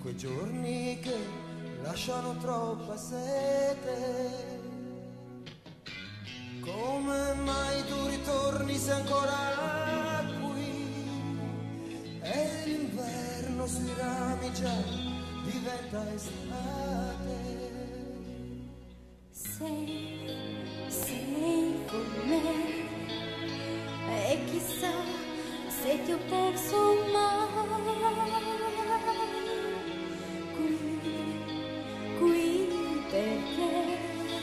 quei giorni che lasciano troppa sete. Come mai tu ritorni se ancora qui? E l'inverno sui rami già diventa estate. Sei con me e chissà se ti ho perso mai. Qui perché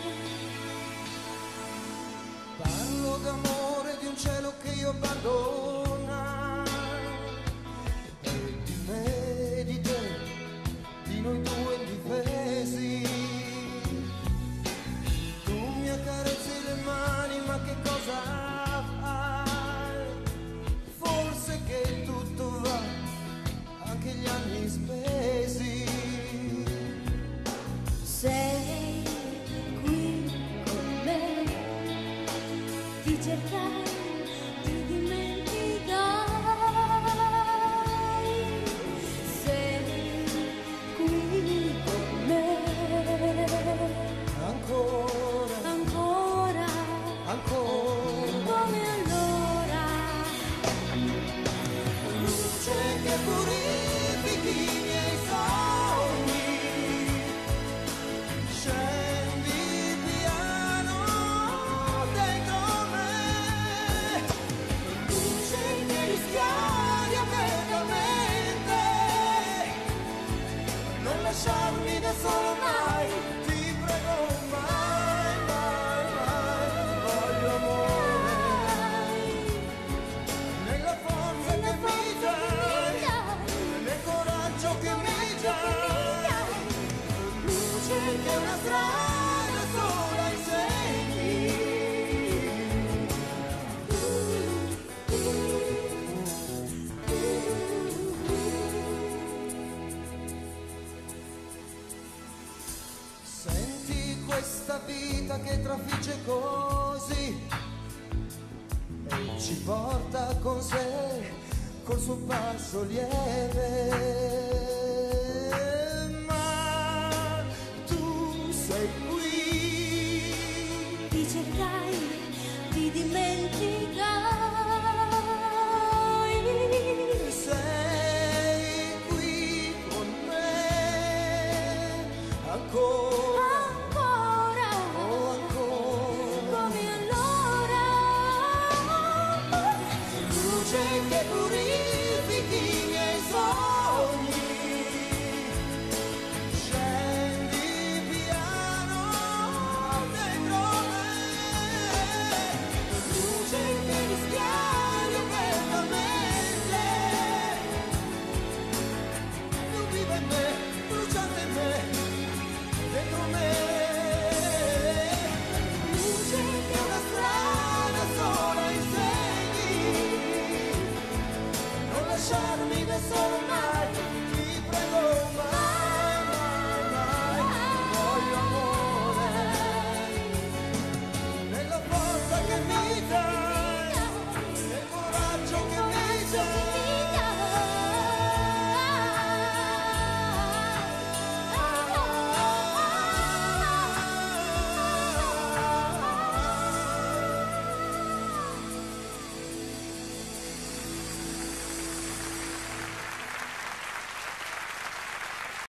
parlo d'amore, di un cielo che io abbandona, e di me, di te, di noi due indifesi. Tu mi accarezzi le mani, ma che cosa fai? Forse che tutto va, anche gli anni spesi. sei qui con me, ti cercai, ti dimenticaai. Sei qui con me, Ancora, ancora, ancora, come allora. luce che purifichi i miei sogni. Scendi piano dentro me, luce che rischiari apertamente. Non lasciarmi da solo mai, ti prego mai, mai, mai. Voglio amore, nella forza che mi dai, nel coraggio che mi dai. Luce che una strada sola insegni. Senti questa vita che trafigge così e ci porta con sé col suo passo lieve. Ma tu sei qui, Ti cercai, ti dimenticai. sei qui con me ancora.